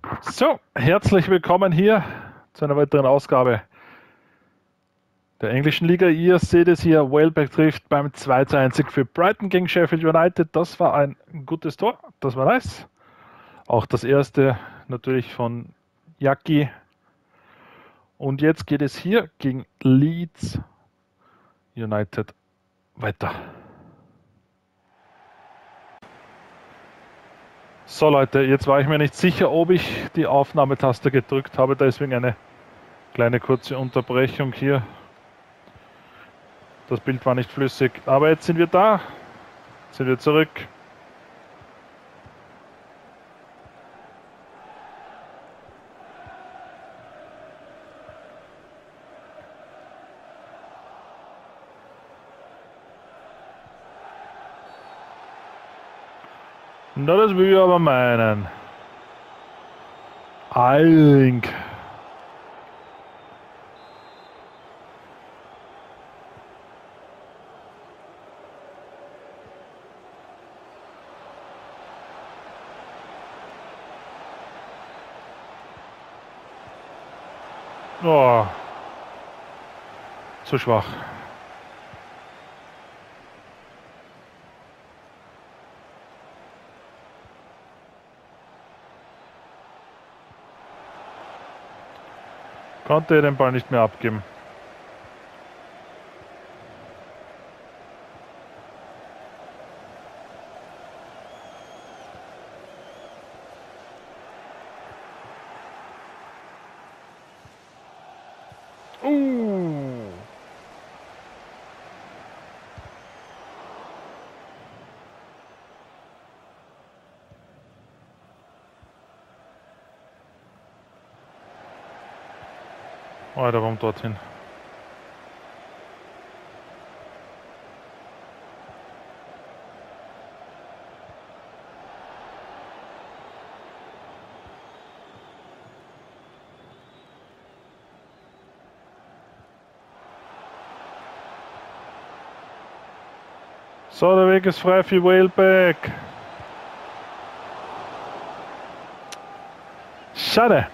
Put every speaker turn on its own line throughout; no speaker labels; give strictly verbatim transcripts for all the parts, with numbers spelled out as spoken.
So, herzlich willkommen hier zu einer weiteren Ausgabe der englischen Liga. Ihr seht es hier, Welbeck trifft beim zwei zu eins für Brighton gegen Sheffield United. Das war ein gutes Tor, das war nice. Auch das erste natürlich von Yaki. Und jetzt geht es hier gegen Leeds United weiter. So Leute, jetzt war ich mir nicht sicher, ob ich die Aufnahmetaste gedrückt habe, deswegen eine kleine kurze Unterbrechung hier. Das Bild war nicht flüssig, aber jetzt sind wir da, sind wir zurück. Na, das will ich aber meinen. Eiling. Oh. Zu schwach. Konnte er den Ball nicht mehr abgeben. Uh. Alter, warum dorthin? So, der Weg ist frei für Welbeck. Schade.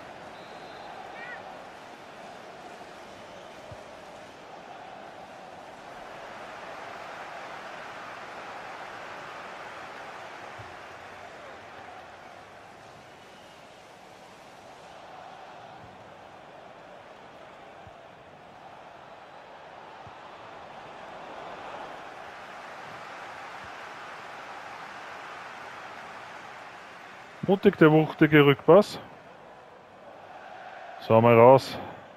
Mutig der wuchtige Rückpass. So, mal raus.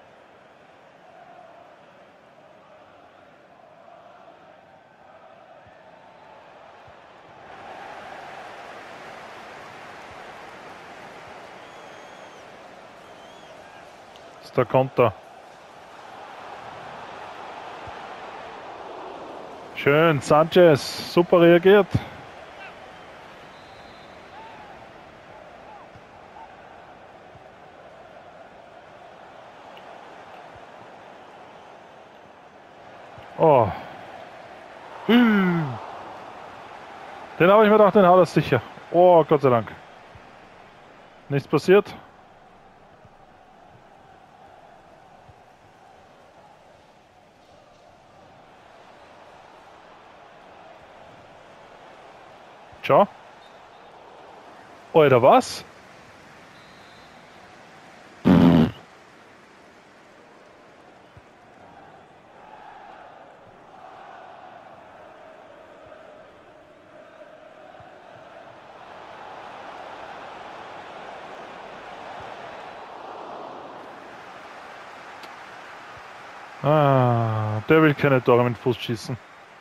Das ist der Konter. Schön, Sanchez, super reagiert. Oh. Den habe ich mir gedacht, den hat er sicher. Oh, Gott sei Dank. Nichts passiert. Ciao. Alter, was? Ah, der will keine Tore mit dem Fuß schießen.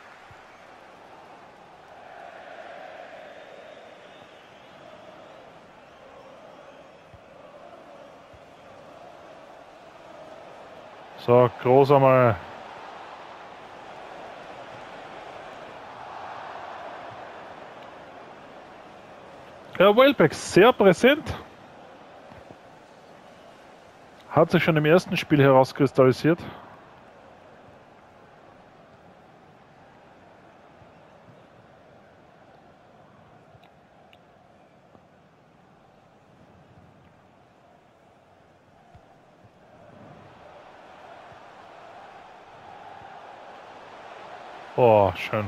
So, groß einmal. Ja, Welbeck sehr präsent. Hat sich schon im ersten Spiel herauskristallisiert. Oh, schön.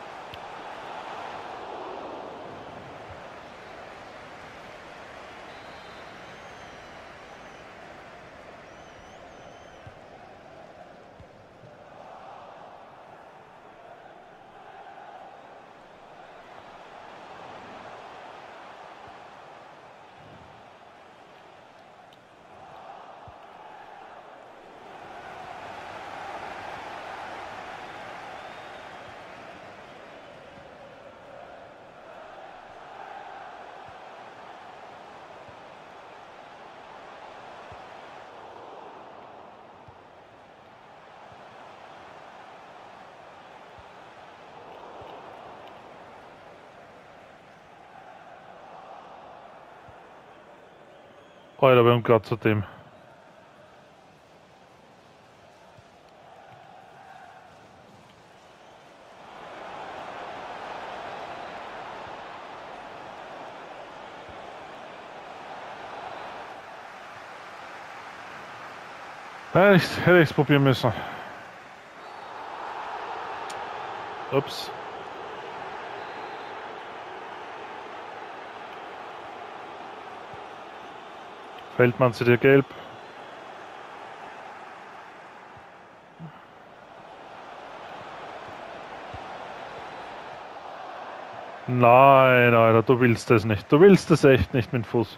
Alter, wir haben gerade zu dem. Ja, ich hätte ich es probieren müssen. Ups. Feldmann zu dir gelb. Nein, Alter, du willst das nicht. Du willst das echt nicht mit dem Fuß.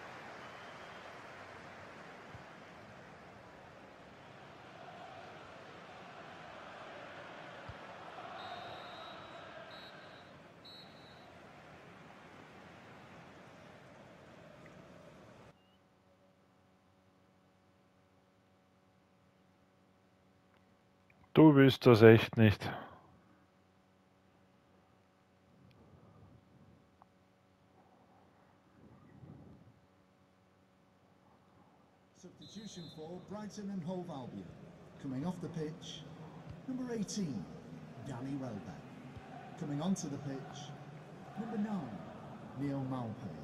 Du willst das echt nicht.
Substitution for Brighton and Hove Albion. Coming off the pitch, number eighteen, Danny Welbeck. Coming onto the pitch, number nine, Neil Maupay.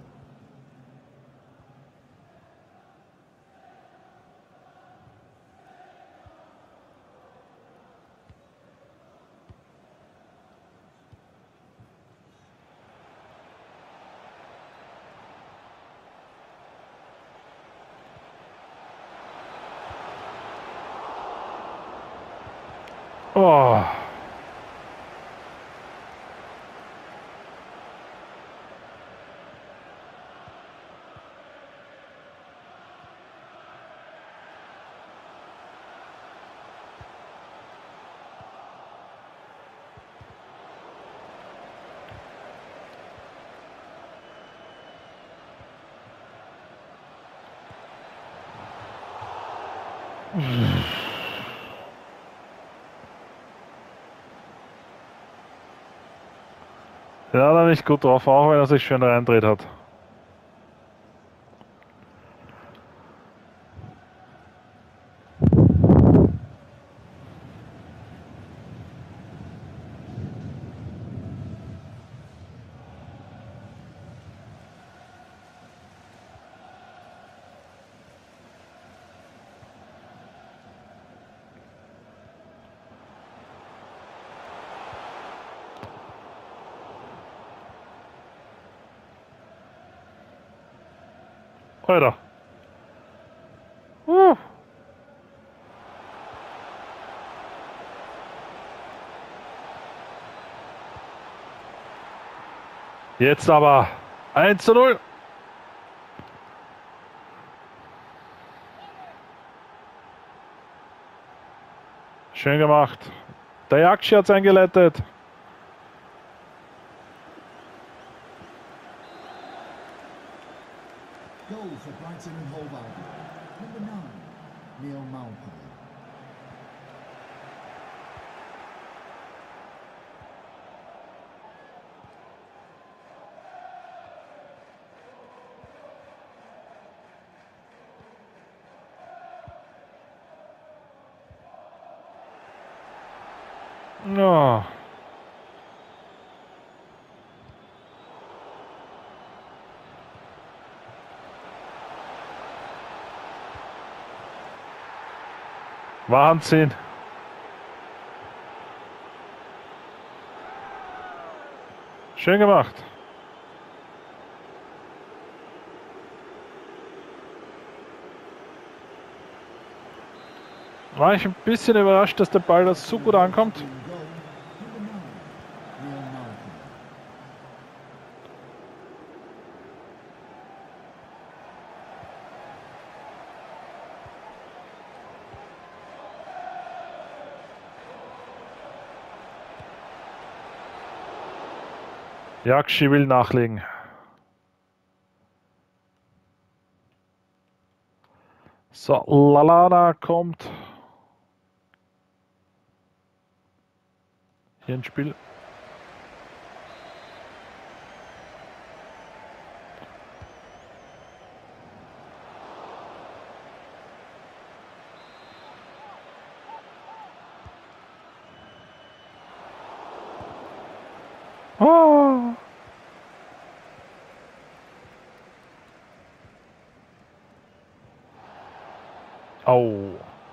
Oh. Ja, da nicht gut drauf, auch wenn er sich schön reindreht hat. Alter. Uh. Jetzt aber eins zu null. Schön gemacht. Der Jakshi hat es eingeleitet.
Goal for Brighton and Hove Albion. Number nine, Neil Maupay.
Ja. Wahnsinn. Schön gemacht. War ich ein bisschen überrascht, dass der Ball da so gut ankommt.
In goal, number nine, Neil Malcolm.
Yakshi will nachlegen. So, Lallana kommt hier ins Spiel. Oh. Oh.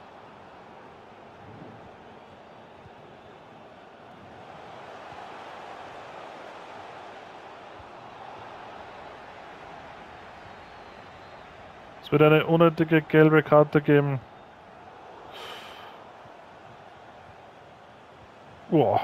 Es wird eine unnötige gelbe Karte geben. Oh.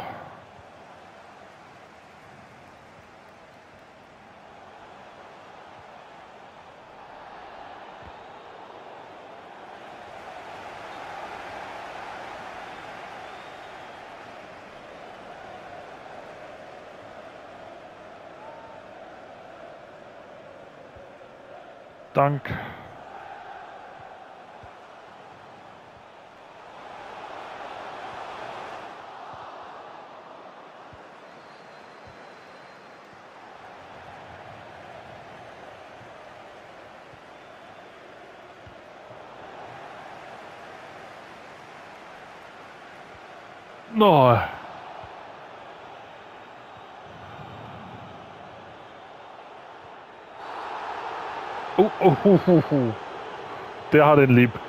Dank. No. Oh, oh, oh, oh, oh. Der hat ihn lieb.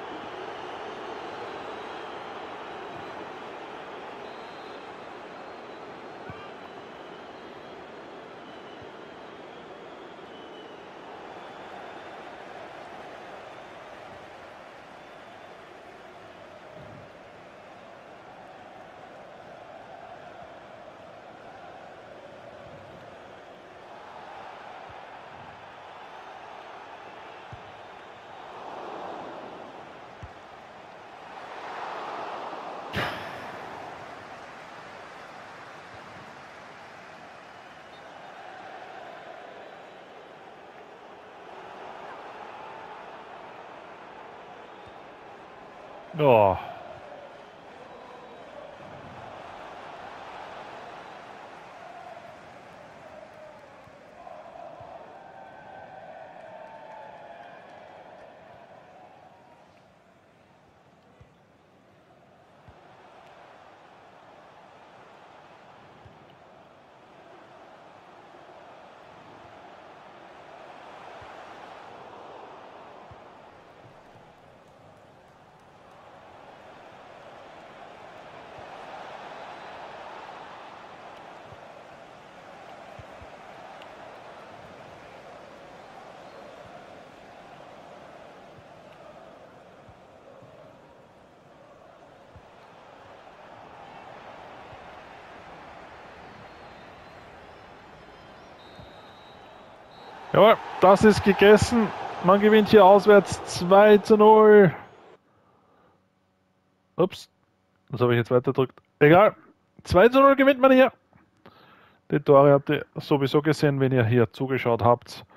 Oh. Jawohl, das ist gegessen. Man gewinnt hier auswärts zwei zu null. Ups, das habe ich jetzt weiter gedrückt. Egal, zwei zu null gewinnt man hier. Die Tore habt ihr sowieso gesehen, wenn ihr hier zugeschaut habt.